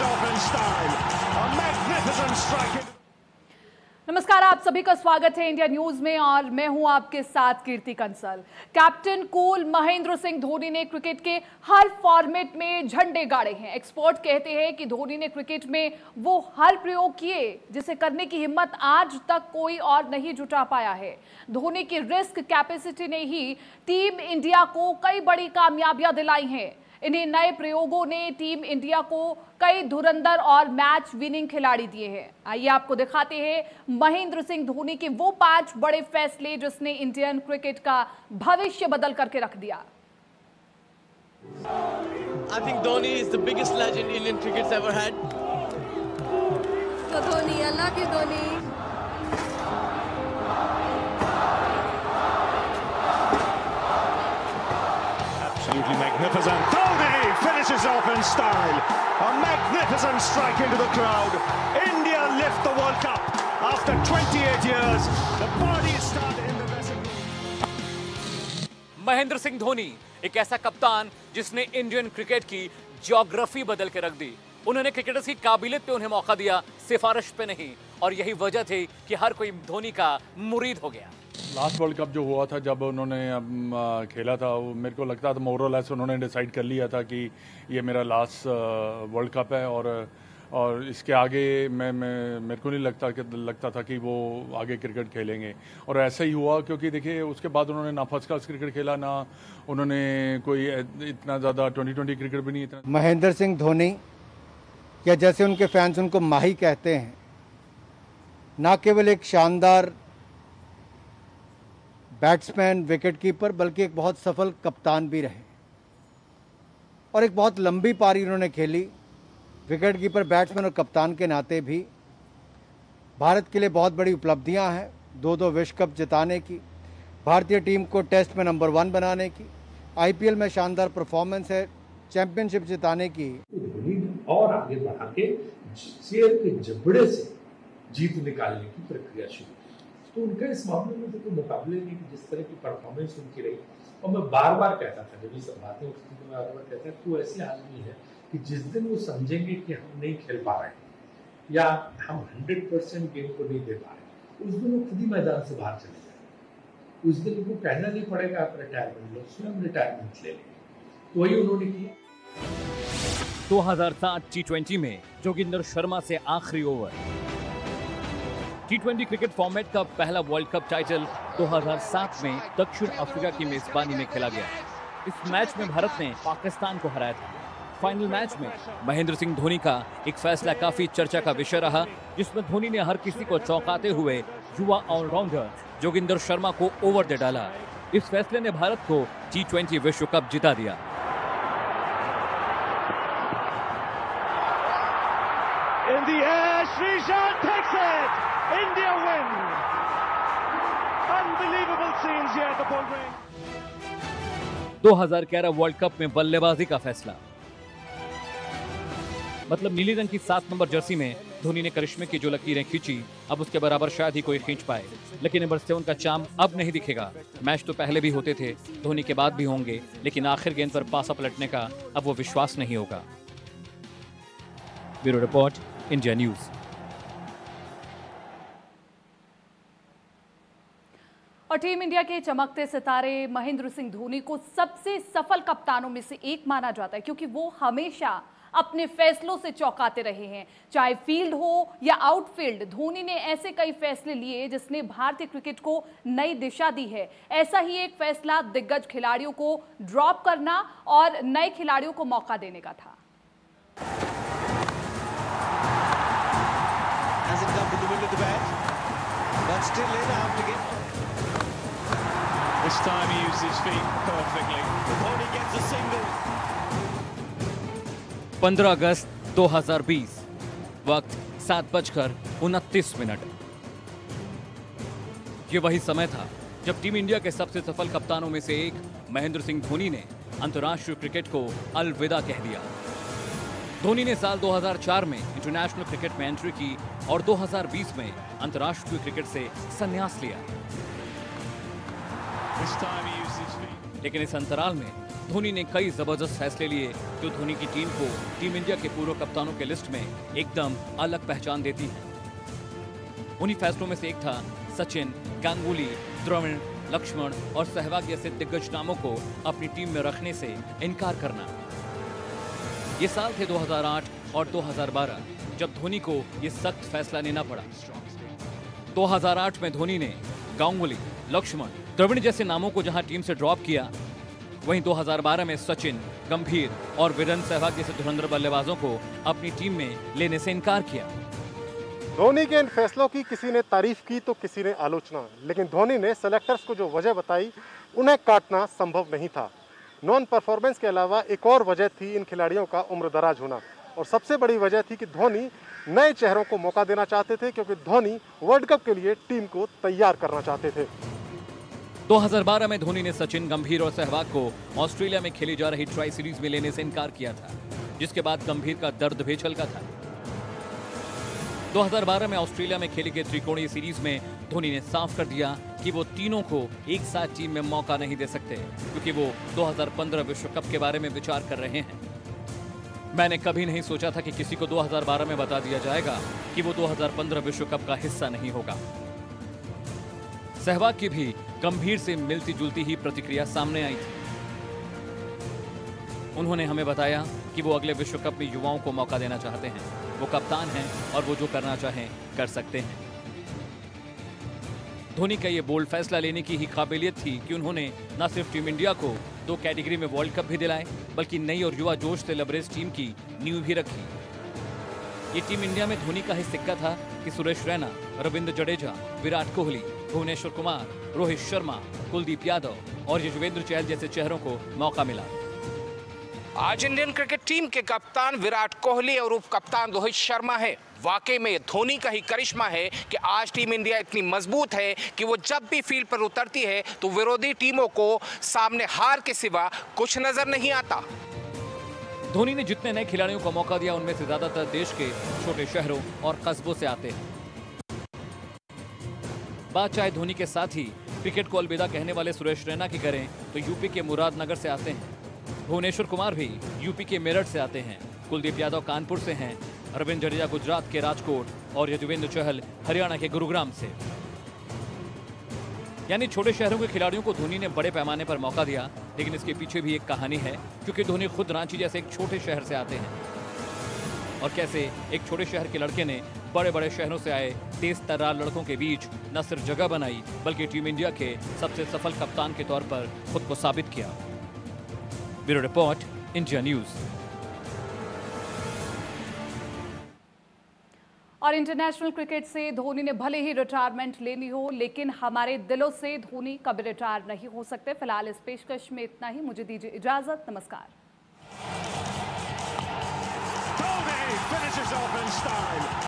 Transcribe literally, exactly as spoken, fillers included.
off in style. A magnificent strike. नमस्कार, आप सभी का स्वागत है इंडिया न्यूज में और मैं हूं आपके साथ कीर्ति कंसल। कैप्टन कूल महेंद्र सिंह धोनी ने क्रिकेट के हर फॉर्मेट में झंडे गाड़े हैं। एक्सपर्ट कहते हैं कि धोनी ने क्रिकेट में वो हर प्रयोग किए जिसे करने की हिम्मत आज तक कोई और नहीं जुटा पाया है। धोनी की रिस्क कैपेसिटी ने ही टीम इंडिया को कई बड़ी कामयाबियां दिलाई हैं। इन्हीं नए प्रयोगों ने टीम इंडिया को कई धुरंधर और मैच विनिंग खिलाड़ी दिए हैं। आइए आपको दिखाते हैं महेंद्र सिंह धोनी के वो पांच बड़े फैसले जिसने इंडियन क्रिकेट का भविष्य बदल करके रख दिया। I think Dhoni is the biggest legend Indian cricket's ever had. तो धोनी, अल्लाह की Dhoni. Absolutely magnificent. Dhoni finishes off in style. A magnificent strike into the crowd. India lift the World Cup after twenty-eight years. The party started in the dressing room. Mahendra Singh Dhoni एक ऐसा कप्तान जिसने Indian cricket की geography बदल के रख दी। उन्होंने cricketers की काबिलियत पे उन्हें मौका दिया, सिफारिश पे नहीं, और यही वजह थी कि हर कोई धोनी का मुरीद हो गया। लास्ट वर्ल्ड कप जो हुआ था, जब उन्होंने खेला था, वो मेरे को लगता था मोर और लेस उन्होंने डिसाइड कर लिया था कि ये मेरा लास्ट वर्ल्ड कप है और और इसके आगे मैं मैं मेरे को नहीं लगता कि लगता था कि वो आगे क्रिकेट खेलेंगे, और ऐसा ही हुआ। क्योंकि देखिए उसके बाद उन्होंने ना फर्स्ट क्लास क्रिकेट खेला, ना उन्होंने कोई इतना ज़्यादा ट्वेंटी ट्वेंटी क्रिकेट भी नहीं इतना। महेंद्र सिंह धोनी, या जैसे उनके फैंस उनको माही कहते हैं, ना केवल एक शानदार बैट्समैन, विकेटकीपर, बल्कि एक बहुत सफल कप्तान भी रहे और एक बहुत लंबी पारी उन्होंने खेली। विकेटकीपर, बैट्समैन और कप्तान के नाते भी भारत के लिए बहुत बड़ी उपलब्धियां हैं। दो दो विश्व कप जिताने की, भारतीय टीम को टेस्ट में नंबर वन बनाने की, आईपीएल में शानदार परफॉर्मेंस है, चैंपियनशिप जिताने की। और आगे बढ़ा के शेर के जबड़े से जीत निकालने की प्रक्रिया शुरू। तो उनका इस मामले में तो कोई मुकाबले नहीं कि जिस तरह की परफॉर्मेंस उनकी रही। और मैं बार बार कहता था, जब ये सब बातें उठती थी, मैं बार बार कहता तू ऐसे आदमी है कि जिस दिन वो समझेंगे कि हम नहीं खेल पा रहे हैं या हम हंड्रेड परसेंट गेम को नहीं दे पा रहे, उस दिन वो खुद ही मैदान से बाहर चले जाए। उस दिन उनको कहना नहीं पड़ेगा आप रिटायरमेंट लो, स्वयं रिटायरमेंट ले लेंगे। तो वही उन्होंने किया। दो हज़ार सात टी ट्वेंटी में जोगिंदर शर्मा से आखिरी over. T twenty cricket format का पहला वर्ल्ड कप टाइटल दो हज़ार सात में दक्षिण अफ्रीका की मेजबानी में खेला गया। इस मैच में भारत ने पाकिस्तान को हराया था। फाइनल मैच में महेंद्र सिंह धोनी का एक फैसला काफी चर्चा का विषय रहा, जिसमें धोनी ने हर किसी को चौंकाते हुए युवा ऑलराउंडर जोगिंदर शर्मा को ओवर दे डाला। इस फैसले ने भारत को टी ट्वेंटी विश्व कप जिता दिया। In the air, Sreesanth takes it. India win. Unbelievable scenes here at the Bull Ring. दो हज़ार ग्यारह वर्ल्ड कप में बल्लेबाजी का फैसला, मतलब नीली रंग की सात नंबर जर्सी में धोनी ने करिश्मे की जो लकीरें खींची, अब उसके बराबर शायद ही कोई खींच पाए। लेकिन नंबर सेवन का चार्म अब नहीं दिखेगा। मैच तो पहले भी होते थे, धोनी के बाद भी होंगे, लेकिन आखिर गेंद पर पासा पलटने का अब वो विश्वास नहीं होगा। Bureau report, India news. और टीम इंडिया के चमकते सितारे महेंद्र सिंह धोनी को सबसे सफल कप्तानों में से एक माना जाता है, क्योंकि वो हमेशा अपने फैसलों से चौंकाते रहे हैं। चाहे फील्ड हो या आउटफील्ड, धोनी ने ऐसे कई फैसले लिए जिसने भारतीय क्रिकेट को नई दिशा दी है। ऐसा ही एक फैसला दिग्गज खिलाड़ियों को ड्रॉप करना और नए खिलाड़ियों को मौका देने का था। This time he used his feet perfectly. Dhoni gets a single. पंद्रह अगस्त दो हज़ार बीस, वक्त सात बजकर उनतीस मिनट। ये वही समय था जब टीम इंडिया के सबसे सफल कप्तानों में से एक महेंद्र सिंह धोनी ने अंतर्राष्ट्रीय क्रिकेट को अलविदा कह दिया। धोनी ने साल दो हज़ार चार में इंटरनेशनल क्रिकेट में एंट्री की और दो हज़ार बीस में अंतर्राष्ट्रीय क्रिकेट से संन्यास लिया। लेकिन इस अंतराल में धोनी ने कई जबरदस्त फैसले लिए जो धोनी की टीम को टीम इंडिया के पूर्व कप्तानों के लिस्ट में एकदम अलग पहचान देती है। उन्हीं फैसलों में से एक था सचिन, गांगुली, द्रविड़, लक्ष्मण और सहवाग जैसे दिग्गज नामों को अपनी टीम में रखने से इनकार करना। ये साल थे दो हज़ार आठ और दो हज़ार बारह जब धोनी को ये सख्त फैसला लेना पड़ा। दो हज़ार आठ में धोनी ने गांगुली, लक्ष्मण, द्रविड़ जैसे नामों को जहां टीम से ड्रॉप किया, वहीं दो हज़ार बारह में सचिन, गंभीर और वीरेंद्र सहवाग जैसे धुरंधर बल्लेबाजों को अपनी टीम में लेने से इनकार किया। धोनी के इन फैसलों की किसी ने तारीफ की तो किसी ने आलोचना, लेकिन धोनी ने सेलेक्टर्स को जो वजह बताई उन्हें काटना संभव नहीं था। नॉन परफॉर्मेंस के अलावा एक और वजह थी इन खिलाड़ियों का उम्र दराज होना, और सबसे बड़ी वजह थी कि धोनी नए चेहरों को मौका देना चाहते थे, क्योंकि धोनी वर्ल्ड कप के लिए टीम को तैयार करना चाहते थे। दो हज़ार बारह में धोनी ने सचिन, गंभीर और सहवाग को ऑस्ट्रेलिया में खेली जा रही ट्राई सीरीज में लेने से इनकार किया था, जिसके बाद गंभीर का दर्द भी छलका था। दो हज़ार बारह में ऑस्ट्रेलिया में खेली गई त्रिकोणीय सीरीज में धोनी ने साफ कर दिया कि वो तीनों को एक साथ टीम में मौका नहीं दे सकते, क्योंकि वो दो हज़ार पंद्रह विश्व कप के बारे में विचार कर रहे हैं। मैंने कभी नहीं सोचा था कि किसी को दो हज़ार बारह में बता दिया जाएगा कि वो दो हज़ार पंद्रह विश्व कप का हिस्सा नहीं होगा। सहवाग की भी गंभीर से मिलती जुलती ही प्रतिक्रिया सामने आई थी। उन्होंने हमें बताया कि वो अगले विश्व कप में युवाओं को मौका देना चाहते हैं, वो कप्तान हैं और वो जो करना चाहें कर सकते हैं। धोनी का ये बोल्ड फैसला लेने की ही काबिलियत थी कि उन्होंने न सिर्फ टीम इंडिया को दो कैटेगरी में वर्ल्ड कप भी दिलाए, बल्कि नई और युवा जोश से लबरेज टीम की नींव भी रखी। ये टीम इंडिया में धोनी का ही सिक्का था कि सुरेश रैना, रविंद्र जडेजा, विराट कोहली, भुवनेश्वर कुमार, रोहित शर्मा, कुलदीप यादव और युजवेंद्र चहल जैसे चेहरों को मौका मिला। आज इंडियन क्रिकेट टीम के कप्तान विराट कोहली और उप कप्तान रोहित शर्मा है। वाकई में धोनी का ही करिश्मा है कि आज टीम इंडिया इतनी मजबूत है कि वो जब भी फील्ड पर उतरती है तो विरोधी टीमों को सामने हार के सिवा कुछ नजर नहीं आता। धोनी ने जितने नए खिलाड़ियों को मौका दिया उनमें से ज्यादातर देश के छोटे शहरों और कस्बों से आते हैं। बात चाहे धोनी के साथ ही क्रिकेट को अलविदा कहने वाले सुरेश रैना की करें तो यूपी के मुरादनगर से आते हैं। भुवनेश्वर कुमार भी यूपी के मेरठ से आते हैं। कुलदीप यादव कानपुर से हैं। रविंद्र जडेजा गुजरात के राजकोट और युजवेंद्र चहल हरियाणा के गुरुग्राम से। यानी छोटे शहरों के खिलाड़ियों को धोनी ने बड़े पैमाने पर मौका दिया, लेकिन इसके पीछे भी एक कहानी है, क्योंकि धोनी खुद रांची जैसे एक छोटे शहर से आते हैं और कैसे एक छोटे शहर के लड़के ने बड़े बड़े शहरों से आए तेज तर्रार लड़कों के बीच न सिर्फ जगह बनाई, बल्कि टीम इंडिया के सबसे सफल कप्तान के तौर पर खुद को साबित किया। Bureau report, India news. और इंटरनेशनल क्रिकेट से धोनी ने भले ही रिटायरमेंट लेनी हो, लेकिन हमारे दिलों से धोनी कभी रिटायर नहीं हो सकते। फिलहाल इस पेशकश में इतना ही। मुझे दीजिए इजाजत। नमस्कार। Finishes off in style.